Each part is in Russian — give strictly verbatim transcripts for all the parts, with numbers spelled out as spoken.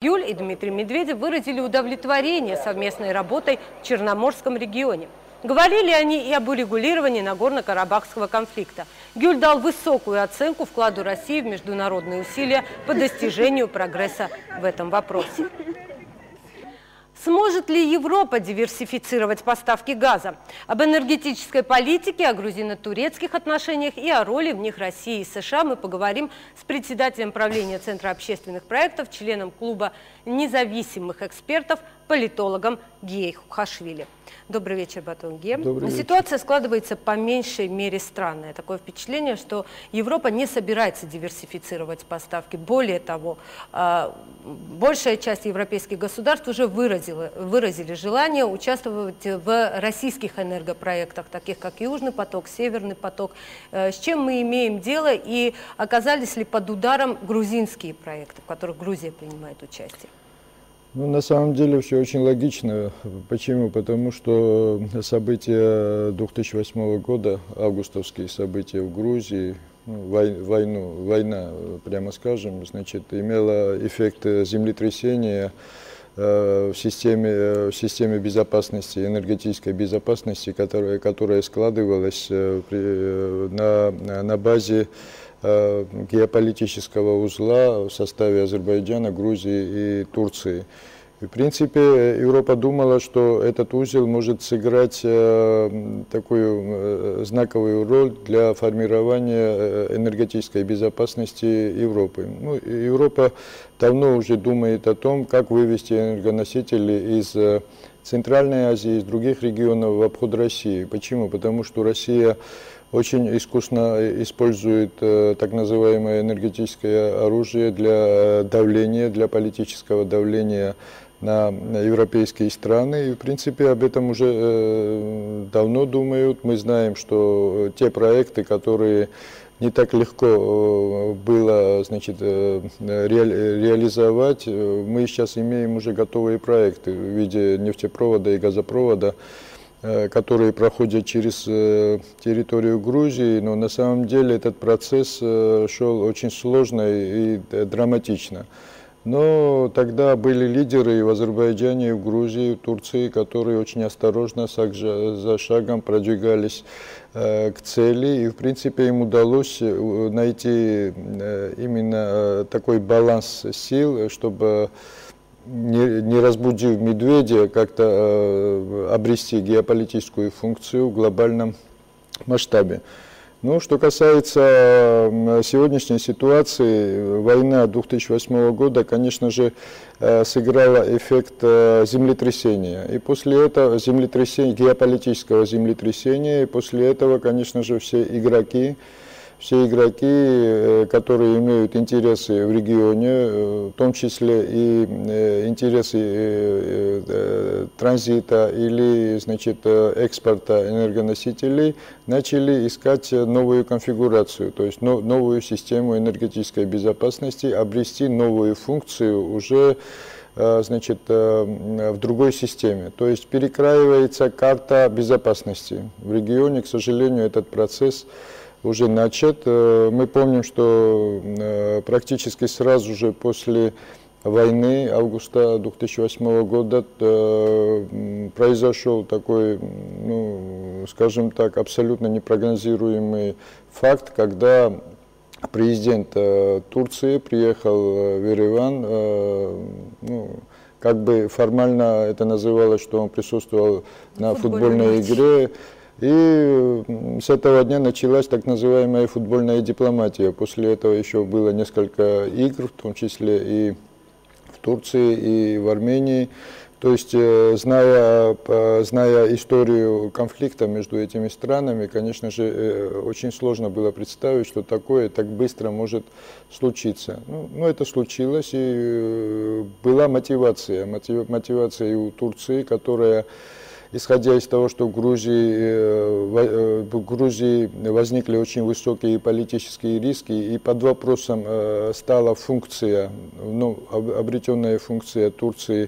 Юль и Дмитрий Медведев выразили удовлетворение совместной работой в Черноморском регионе. Говорили они и об урегулировании Нагорно-Карабахского конфликта. Гюль дал высокую оценку вкладу России в международные усилия по достижению прогресса в этом вопросе. Сможет ли Европа диверсифицировать поставки газа? Об энергетической политике, о грузино-турецких отношениях и о роли в них России и США мы поговорим с председателем правления Центра общественных проектов, членом клуба независимых экспертов, политологом Гией Хухашвили. Добрый вечер, Батон Ге. Ситуация складывается по меньшей мере странная. Такое впечатление, что Европа не собирается диверсифицировать поставки. Более того, большая часть европейских государств уже выразила, выразили желание участвовать в российских энергопроектах, таких как Южный поток, Северный поток. С чем мы имеем дело и оказались ли под ударом грузинские проекты, в которых Грузия принимает участие? Ну, на самом деле все очень логично. Почему? Потому что события две тысячи восьмого года, августовские события в Грузии, ну, вой, войну, война, прямо скажем, значит, имела эффект землетрясения э, в, системе, в системе безопасности, энергетической безопасности, которая, которая складывалась э, при, на, на базе геополитического узла в составе Азербайджана, Грузии и Турции. В принципе, Европа думала, что этот узел может сыграть такую знаковую роль для формирования энергетической безопасности Европы. Ну, Европа давно уже думает о том, как вывести энергоносители из Центральной Азии, из других регионов в обход России. Почему? Потому что Россия очень искусно использует э, так называемое энергетическое оружие для давления, для политического давления на европейские страны. И, в принципе, об этом уже э, давно думают. Мы знаем, что те проекты, которые не так легко было, значит, ре, реализовать, мы сейчас имеем уже готовые проекты в виде нефтепровода и газопровода, которые проходят через территорию Грузии, но на самом деле этот процесс шел очень сложно и драматично. Но тогда были лидеры и в Азербайджане, и в Грузии, и в Турции, которые очень осторожно, шаг за шагом продвигались к цели. И, в принципе, им удалось найти именно такой баланс сил, чтобы, не, не разбудив медведя, как-то э, обрести геополитическую функцию в глобальном масштабе. Ну, что касается сегодняшней ситуации, война две тысячи восьмого года, конечно же, э, сыграла эффект э, землетрясения. И после этого землетрясения, геополитического землетрясения, и после этого, конечно же, все игроки, Все игроки, которые имеют интересы в регионе, в том числе и интересы транзита или, значит, экспорта энергоносителей, начали искать новую конфигурацию, то есть новую систему энергетической безопасности, обрести новую функцию уже, значит, в другой системе. То есть перекраивается карта безопасности. В регионе, к сожалению, этот процесс уже начат. Мы помним, что практически сразу же после войны августа две тысячи восьмого года произошел такой, ну, скажем так, абсолютно непрогнозируемый факт, когда президент Турции приехал в Ереван, ну, как бы формально это называлось, что он присутствовал на футбольной игре. И с этого дня началась так называемая футбольная дипломатия. После этого еще было несколько игр, в том числе и в Турции, и в Армении. То есть, зная, зная историю конфликта между этими странами, конечно же, очень сложно было представить, что такое так быстро может случиться. Ну, но это случилось, и была мотивация, мотивация и у Турции, которая, исходя из того, что в Грузии, в Грузии возникли очень высокие политические риски, и под вопросом стала функция, ну, обретенная функция Турции,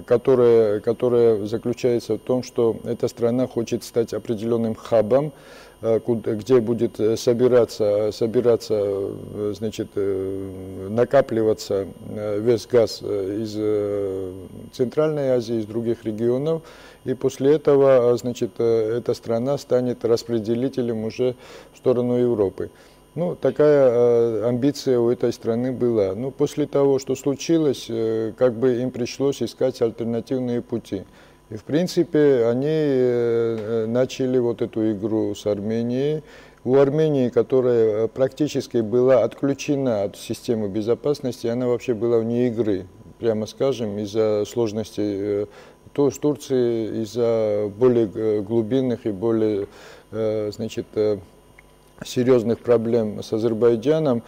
которая, которая заключается в том, что эта страна хочет стать определенным хабом где будет собираться, собираться, значит, накапливаться весь газ из Центральной Азии, из других регионов. И после этого, значит, эта страна станет распределителем уже в сторону Европы. Ну, такая амбиция у этой страны была. Но после того, что случилось, как бы им пришлось искать альтернативные пути. И, в принципе, они начали вот эту игру с Арменией. У Армении, которая практически была отключена от системы безопасности, она вообще была вне игры, прямо скажем, из-за сложностей то с Турцией, из-за более глубинных и более, значит, серьезных проблем с Азербайджаном.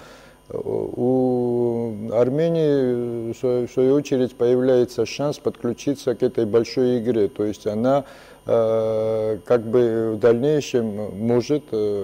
У Армении, в свою очередь, появляется шанс подключиться к этой большой игре. То есть она как бы в дальнейшем может,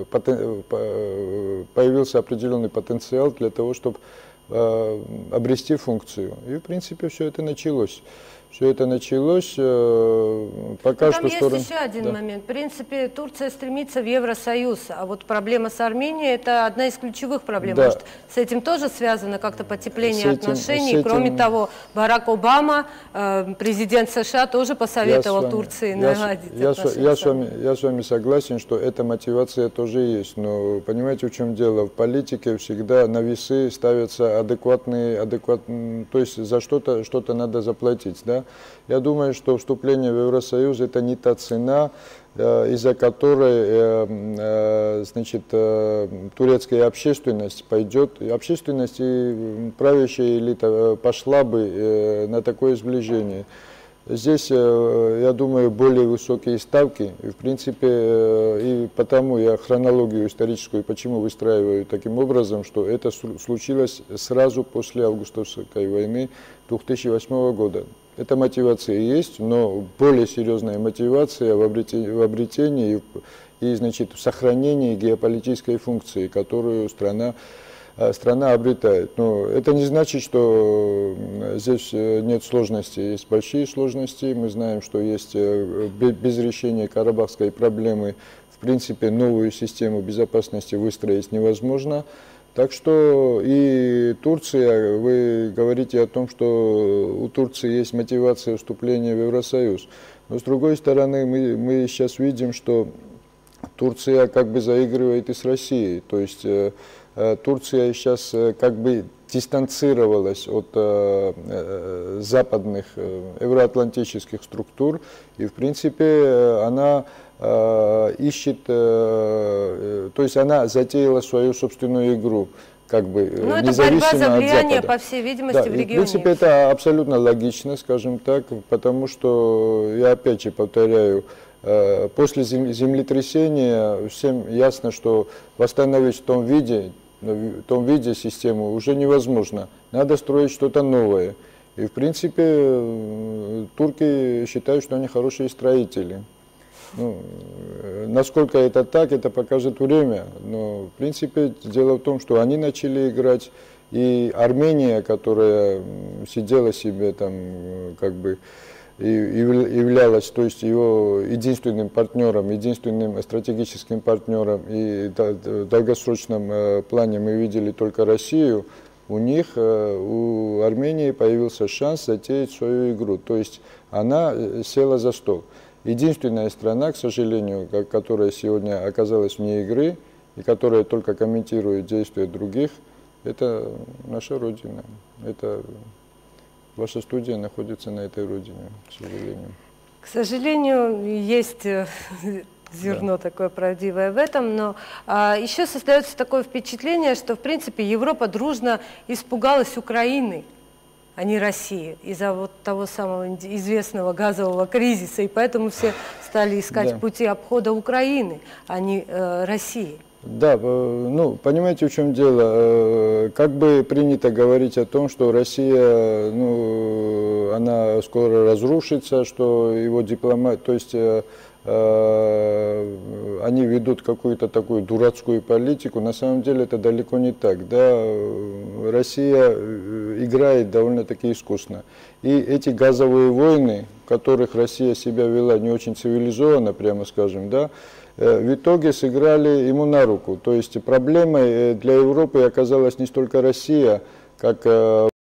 появился определенный потенциал для того, чтобы обрести функцию. И, в принципе, все это началось. Все это началось, пока Там что... есть сторон... еще один да. момент. В принципе, Турция стремится в Евросоюз, а вот проблема с Арменией – это одна из ключевых проблем. Да. Может, с этим тоже связано как-то потепление с этим, отношений? с этим... Кроме того, Барак Обама, президент США, тоже посоветовал вами, Турции я, наладить я, отношения. Я с, вами, я с вами согласен, что эта мотивация тоже есть. Но понимаете, в чем дело? В политике всегда на весы ставятся адекватные, адекватные, то есть за что-то что-то надо заплатить, да? Я думаю, что вступление в Евросоюз – это не та цена, из-за которой, значит, турецкая общественность пойдет, общественность и правящая элита пошла бы на такое сближение. Здесь, я думаю, более высокие ставки, и, в принципе, и потому я хронологию историческую почему выстраиваю таким образом, что это случилось сразу после августовской войны две тысячи восьмого года. Эта мотивация есть, но более серьезная мотивация в обретении, в обретении и, и, значит, в сохранении геополитической функции, которую страна, страна обретает. Но это не значит, что здесь нет сложностей. Есть большие сложности. Мы знаем, что есть без решения карабахской проблемы, в принципе, новую систему безопасности выстроить невозможно. Так что и Турция, вы говорите о том, что у Турции есть мотивация вступления в Евросоюз. Но с другой стороны, мы, мы сейчас видим, что Турция как бы заигрывает и с Россией. То есть э, Турция сейчас э, как бы дистанцировалась от э, э, западных э, евроатлантических структур. И в принципе э, она... ищет, то есть она затеяла свою собственную игру, как бы ну, независимо это борьба за влияние, от Запада. по всей видимости, Да, в и, регионе. в принципе, это абсолютно логично, скажем так, потому что, я опять же повторяю, после землетрясения всем ясно, что восстановить в том виде, в том виде систему уже невозможно. Надо строить что-то новое. И, в принципе, турки считают, что они хорошие строители. Ну, насколько это так, это покажет время, но в принципе дело в том, что они начали играть, и Армения, которая сидела себе там, как бы, и являлась, то есть его единственным партнером, единственным стратегическим партнером, и в долгосрочном плане мы видели только Россию, у них, у Армении появился шанс затеять свою игру, то есть она села за стол. Единственная страна, к сожалению, которая сегодня оказалась вне игры и которая только комментирует действия других, это наша Родина. Это ваша студия находится на этой Родине, к сожалению. К сожалению, есть зерно да. такое правдивое в этом, но а, еще создается такое впечатление, что, в принципе, Европа дружно испугалась Украины, а не России, из-за вот того самого известного газового кризиса, и поэтому все стали искать да. пути обхода Украины, а не э, России. Да, ну, понимаете, в чем дело? Как бы принято говорить о том, что Россия, ну, она скоро разрушится, что его дипломат, то есть э, э, они ведут какую-то такую дурацкую политику. На самом деле это далеко не так. Да? Россия играет довольно-таки искусно. И эти газовые войны, в которых Россия себя вела не очень цивилизованно, прямо скажем, да, в итоге сыграли ему на руку. То есть проблемой для Европы оказалась не столько Россия, как